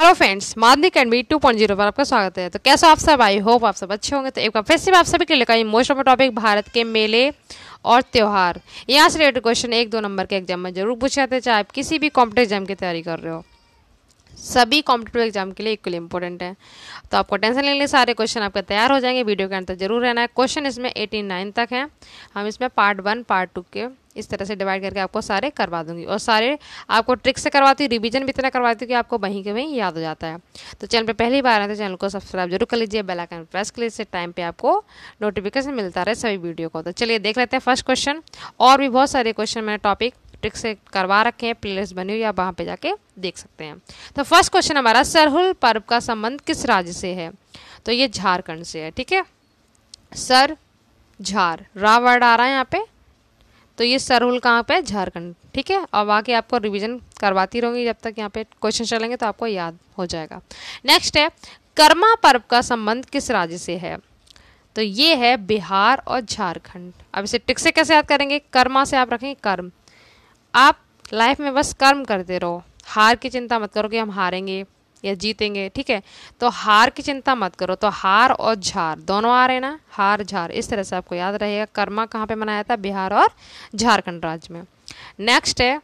Hello friends, माधुरी academy 2.0 पर आपका स्वागत है। तो कैसे आप सब, आई होप आप सब अच्छे होंगे। तो एक बार फिर से मैं आप सभी के लिए लेकर आई मोस्ट ऑफ टॉपिक भारत के मेले और त्यौहार। यहाँ से रिलेटेड क्वेश्चन 1-2 नंबर के एग्जाम में जरूर पूछे जाते हैं, चाहे आप किसी भी कॉम्पिटेटिव एग्जाम की तैयारी कर रहे हो। सभी कॉम्पिटेटिव एग्जाम के लिए इक्वली इंपॉर्टेंट है, तो आपको टेंशन लेने सारे क्वेश्चन आपके तैयार हो जाएंगे। वीडियो के अंत तक जरूर रहना है। क्वेश्चन इसमें 89 तक हैं। हम इसमें पार्ट 1 पार्ट 2 के इस तरह से डिवाइड करके आपको सारे करवा दूंगी, और सारे आपको ट्रिक से करवाती हूँ, रिवीजन भी इतना करवाती हूँ कि आपको वहीं के वहीं याद हो जाता है। तो चैनल पे पहली बार आए तो चैनल को सब्सक्राइब जरूर कर लीजिए, बेल आइकन प्रेस कर लीजिए, इससे टाइम पे आपको नोटिफिकेशन मिलता रहे सभी वीडियो को। तो चलिए देख लेते हैं फर्स्ट क्वेश्चन। और भी बहुत सारे क्वेश्चन मैंने टॉपिक ट्रिक से करवा रखे हैं, प्लेलिस्ट बनी हुई है, आप वहाँ पे जाके देख सकते हैं। तो फर्स्ट क्वेश्चन हमारा, सरहुल पर्व का संबंध किस राज्य से है? तो ये झारखंड से है। ठीक है, सर झार रा वर्ड आ रहा है यहाँ पे, तो ये सरहुल कहाँ पे? झारखंड। ठीक है, और आगे आपको रिवीजन करवाती रहूंगी जब तक यहाँ पे क्वेश्चन चलेंगे, तो आपको याद हो जाएगा। नेक्स्ट है, कर्मा पर्व का संबंध किस राज्य से है? तो ये है बिहार और झारखंड। अब इसे ट्रिक से कैसे याद करेंगे? कर्मा से आप रखेंगे कर्म। आप लाइफ में बस कर्म करते रहो, हार की चिंता मत करो कि हम हारेंगे या जीतेंगे। ठीक है, तो हार की चिंता मत करो। तो हार और झार दोनों आ रहे हैं ना, हार झार, इस तरह से आपको याद रहेगा। कर्मा कहाँ पे मनाया था? बिहार और झारखंड राज्य में। नेक्स्ट है,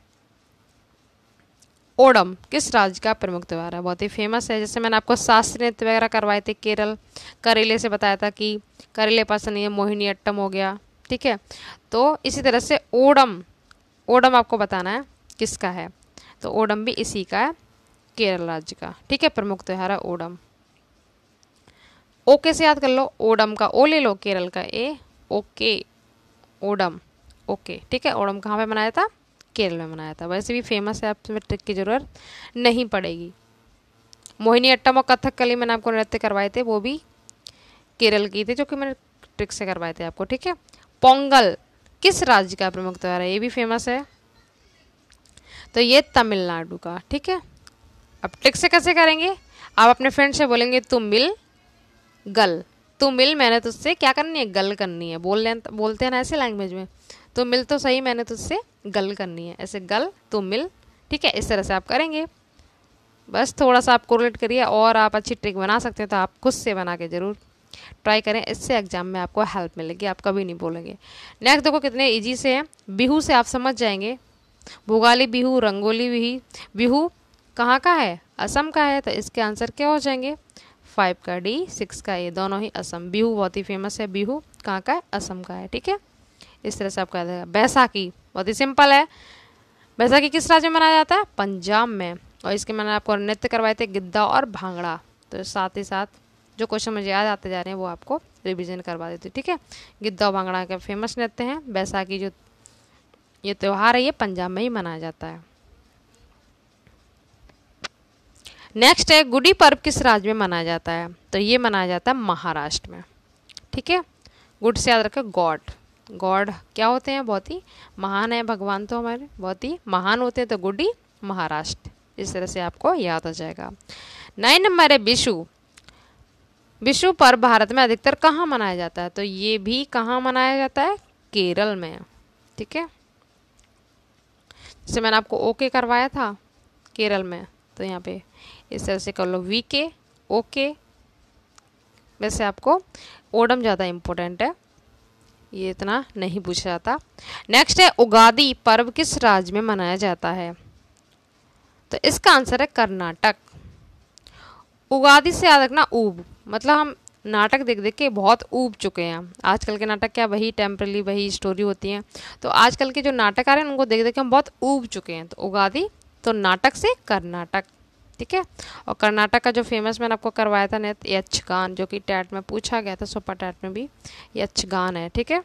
ओणम किस राज्य का प्रमुख त्यौहार है? बहुत ही फेमस है। जैसे मैंने आपको शास्त्रीय नृत्य वगैरह करवाए थे, केरल करेले से बताया था कि करेले पसंद है, मोहिनी अट्टम हो गया। ठीक है, तो इसी तरह से ओणम, ओणम आपको बताना है किसका है। तो ओणम भी इसी का है, केरल राज्य का। ठीक है, प्रमुख त्यौहार है ओणम। ओके से याद कर लो, ओणम का ओ ले लो, केरल का ए, ओके ओणम, ओके। ठीक है, ओणम कहाँ पे मनाया था? केरल में मनाया था। वैसे भी फेमस है, आपको ट्रिक की जरूरत नहीं पड़ेगी। मोहिनी अट्टम और कथकली मैंने आपको नृत्य करवाए थे, वो भी केरल की थे, जो कि मैंने ट्रिक से करवाए थे आपको। ठीक है, पोंगल किस राज्य का प्रमुख त्यौहार है? ये भी फेमस है, तो ये तमिलनाडु का। ठीक है, अब ट्रिक से कैसे करेंगे? आप अपने फ्रेंड से बोलेंगे तू मिल गल, तू मिल, मैंने तुझसे क्या करनी है? गल करनी है। बोलते हैं ना ऐसे लैंग्वेज में, तू मिल तो सही, मैंने तुझसे गल करनी है। ऐसे गल, तू मिल। ठीक है, इस तरह से आप करेंगे। बस थोड़ा सा आप कोरिलेट करिए, और आप अच्छी ट्रिक बना सकते हैं, तो आप खुद से बना के जरूर ट्राई करें। इससे एग्जाम में आपको हेल्प मिलेगी, आप कभी नहीं बोलेंगे। नेक्स्ट देखो कितने इजी से हैं। बिहू से आप समझ जाएंगे, भोगाली बिहू, रंगोली बिहू कहाँ का है? असम का है। तो इसके आंसर क्या हो जाएंगे? 5 का डी, 6 का ए, दोनों ही असम। बिहू बहुत ही फेमस है, बिहू कहाँ का है? असम का है। ठीक है, इस तरह से आपको याद रहेगा। बैसाखी बहुत ही सिंपल है। बैसाखी किस राज्य में मनाया जाता है? पंजाब में। और इसके मैंने आपको नृत्य करवाए थे, गिद्धा और भांगड़ा। तो साथ ही साथ जो क्वेश्चन मुझे याद आते जा रहे हैं वो आपको रिविजन करवा देती। ठीक है, गिद्धा और भांगड़ा के फेमस नृत्य हैं। बैसाखी जो ये त्यौहार है, ये पंजाब में ही मनाया जाता है। नेक्स्ट है, गुड़ी पर्व किस राज्य में मनाया जाता है? तो ये मनाया जाता है महाराष्ट्र में। ठीक है, गुड से याद रखें, गॉड, गॉड क्या होते हैं? बहुत ही महान है भगवान, तो हमारे बहुत ही महान होते हैं। तो गुडी महाराष्ट्र, इस तरह से आपको याद हो जाएगा। 9 नंबर है, विशु। विशु पर्व भारत में अधिकतर कहाँ मनाया जाता है? तो ये भी कहाँ मनाया जाता है? केरल में। ठीक है, जैसे मैंने आपको ओके करवाया था केरल में, तो यहाँ पे इस तरह से कर लो, वी के ओके। वैसे आपको ओणम ज़्यादा इम्पोर्टेंट है, ये इतना नहीं पूछा जाता। नेक्स्ट है, उगादी पर्व किस राज्य में मनाया जाता है? तो इसका आंसर है कर्नाटक। उगादी से याद रखना ऊब, मतलब हम नाटक देख देख के बहुत ऊब चुके हैं। आजकल के नाटक क्या वही टेम्परली वही स्टोरी होती हैं, तो आजकल के जो नाटक आ रहे हैं उनको देख देख के हम बहुत ऊब चुके हैं। तो उगादी, तो नाटक से कर्नाटक। ठीक है, और कर्नाटक का जो फेमस मैंने आपको करवाया था नृत्य यक्षगान, जो कि टैट में पूछा गया था, सुपर टैट में भी यक्षगान है। ठीक है,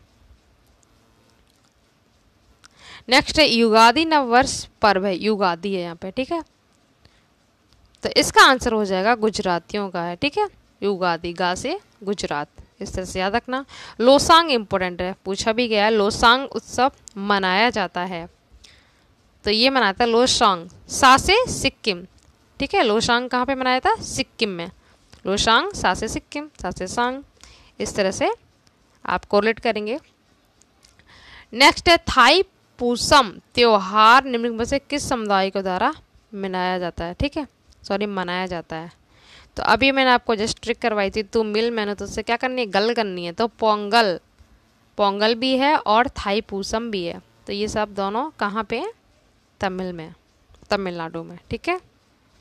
नेक्स्ट है, युगादि नववर्ष पर्व है, युगादि है यहाँ पे। ठीक है, तो इसका आंसर हो जाएगा गुजरातियों का है। ठीक है, युगादि, गा से गुजरात, इस तरह से याद रखना। लोसांग इंपॉर्टेंट है, पूछा भी गया है। लोसांग उत्सव मनाया जाता है, तो ये मनाता है लोसांग, सा से सिक्किम। ठीक है, लोसांग कहाँ पे मनाया था? सिक्किम में। लोसांग, सा से सिक्किम, सा से सांग, इस तरह से आप कोरिलेट करेंगे। नेक्स्ट है, थाई पूसम त्योहार निम्नलिखित में से किस समुदाय के द्वारा मनाया जाता है? ठीक है, सॉरी मनाया जाता है। तो अभी मैंने आपको जस्ट ट्रिक करवाई थी, तू मिल, मैंने तो उससे क्या करनी है, गल करनी है। तो पोंगल, पोंगल भी है और थाई पूसम भी है। तो ये सब दोनों कहाँ पे हैं, तमिल में, तमिलनाडु में, ठीक है।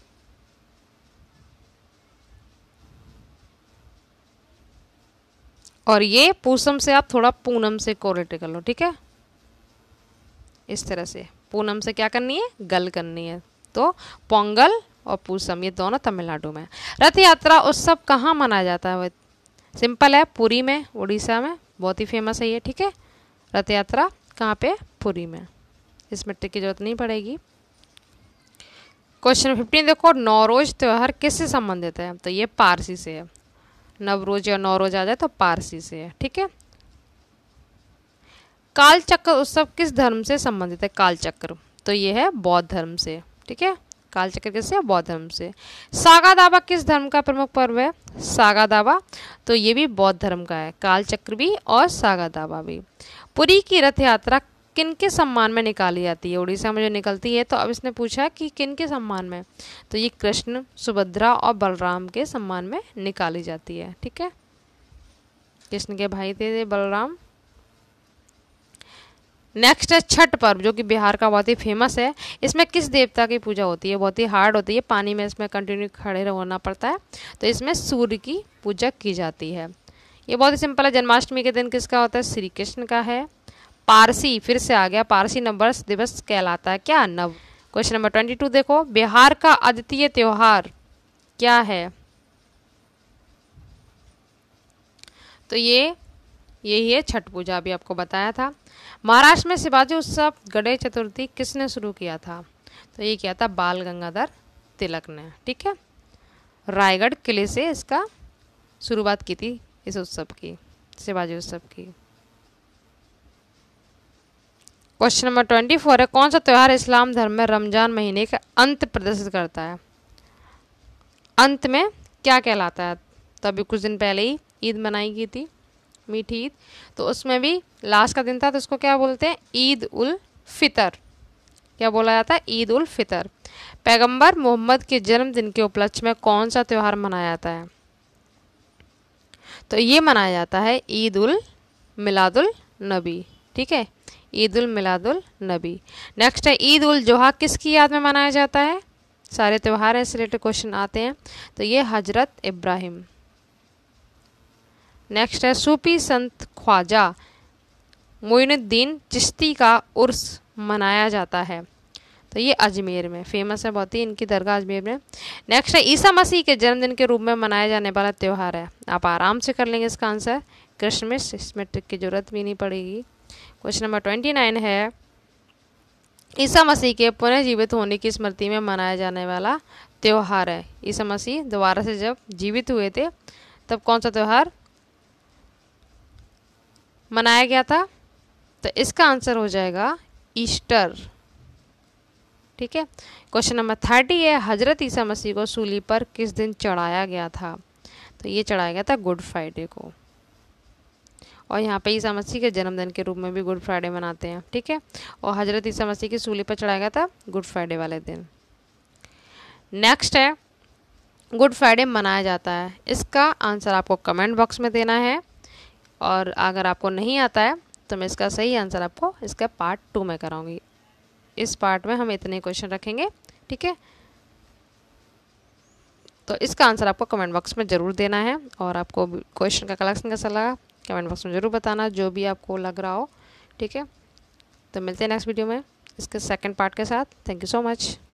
और ये पूसम से आप थोड़ा पूनम से कोरिलेट कर लो, ठीक है। इस तरह से पूनम से क्या करनी है, गल करनी है। तो पोंगल और पूसम ये दोनों तमिलनाडु में। रथ यात्रा उत्सव कहाँ मनाया जाता है, सिंपल है, पुरी में, उड़ीसा में, बहुत ही फेमस है ये, ठीक है। रथ यात्रा कहाँ पे, पुरी में, इसमें टिक की जरूरत नहीं पड़ेगी। क्वेश्चन 15 देखो, नौरोज त्योहार किससे संबंधित है, तो ये पारसी से है। नवरोज या नौरोज आ जाए तो पारसी से है, ठीक है। कालचक्र उत्सव किस धर्म से संबंधित है, कालचक्र, तो ये है बौद्ध धर्म से, ठीक है। कालचक्र किससे, बौद्ध धर्म से। सागा दावा किस धर्म का प्रमुख पर्व है, सागा दावा, तो ये भी बौद्ध धर्म का है, कालचक्र भी और सागा दावा भी। पुरी की रथ यात्रा किन के सम्मान में निकाली जाती है, उड़ीसा में जो निकलती है। तो अब इसने पूछा कि किन के सम्मान में, तो ये कृष्ण, सुभद्रा और बलराम के सम्मान में निकाली जाती है, ठीक है। कृष्ण के भाई थे बलराम। नेक्स्ट है छठ पर्व, जो कि बिहार का बहुत ही फेमस है। इसमें किस देवता की पूजा होती है, बहुत ही हार्ड होती है, पानी में इसमें कंटिन्यू खड़े रहना पड़ता है। तो इसमें सूर्य की पूजा की जाती है। ये बहुत ही सिंपल है। जन्माष्टमी के दिन किसका होता है, श्री कृष्ण का है। पारसी, फिर से आ गया, पारसी नववर्ष दिवस कहलाता है क्या, नव। क्वेश्चन नंबर 22 देखो, बिहार का अद्वितीय त्योहार क्या है, तो ये यही है छठ पूजा, अभी आपको बताया था। महाराष्ट्र में शिवाजी उत्सव गणेश चतुर्थी किसने शुरू किया था, तो ये किया था बाल गंगाधर तिलक ने, ठीक है। रायगढ़ किले से इसका शुरुआत की थी, इस उत्सव की, शिवाजी उत्सव की। क्वेश्चन नंबर 24 है, कौन सा त्यौहार इस्लाम धर्म में रमजान महीने का अंत प्रदर्शित करता है, अंत में क्या कहलाता है। तो अभी कुछ दिन पहले ही ईद मनाई गई थी, मीठी ईद, तो उसमें भी लास्ट का दिन था, तो उसको क्या बोलते हैं, ईद उल फितर, क्या बोला जाता है, ईद उल फितर। पैगंबर मोहम्मद के जन्मदिन के उपलक्ष्य में कौन सा त्यौहार मनाया जाता है, तो ये मनाया जाता है ईद उल मिलादुल नबी, ठीक है, ईद उल मिलादुल नबी। नेक्स्ट है ईद उल जोहा किसकी याद में मनाया जाता है, सारे त्यौहार ऐसे रिलेटेड क्वेश्चन आते हैं, तो ये हजरत इब्राहिम। नेक्स्ट है सूफी संत ख्वाजा मोइनुद्दीन चिश्ती का उर्स मनाया जाता है, तो ये अजमेर में फेमस है, बहुत ही इनकी दरगाह अजमेर में। नेक्स्ट है ईसा मसीह के जन्मदिन के रूप में मनाया जाने वाला त्यौहार है, आप आराम से कर लेंगे इसका आंसर, क्रिसमस, इसमें ट्रिक की जरूरत भी नहीं पड़ेगी। क्वेश्चन नंबर 29 है, ईसा मसीह के पुनर्जीवित होने की स्मृति में मनाया जाने वाला त्यौहार है, ईसा मसीह दोबारा से जब जीवित हुए थे तब कौन सा त्यौहार मनाया गया था, तो इसका आंसर हो जाएगा ईस्टर, ठीक है। क्वेश्चन नंबर 30 है, हजरत ईसा मसीह को सूली पर किस दिन चढ़ाया गया था, तो ये चढ़ाया गया था गुड फ्राइडे को, और यहाँ पे ईसा मसीह के जन्मदिन के रूप में भी गुड फ्राइडे मनाते हैं, ठीक है। और हजरत ईसा मसीह की सूली पर चढ़ाया गया था गुड फ्राइडे वाले दिन। नेक्स्ट है गुड फ्राइडे मनाया जाता है, इसका आंसर आपको कमेंट बॉक्स में देना है, और अगर आपको नहीं आता है तो मैं इसका सही आंसर आपको इसका पार्ट 2 में कराऊंगी। इस पार्ट में हम इतने क्वेश्चन रखेंगे, ठीक है। तो इसका आंसर आपको कमेंट बॉक्स में ज़रूर देना है, और आपको क्वेश्चन का कलेक्शन कैसा लगा कमेंट बॉक्स में ज़रूर बताना, जो भी आपको लग रहा हो, ठीक है। तो मिलते हैं नेक्स्ट वीडियो में इसके सेकंड पार्ट के साथ। Thank you so much.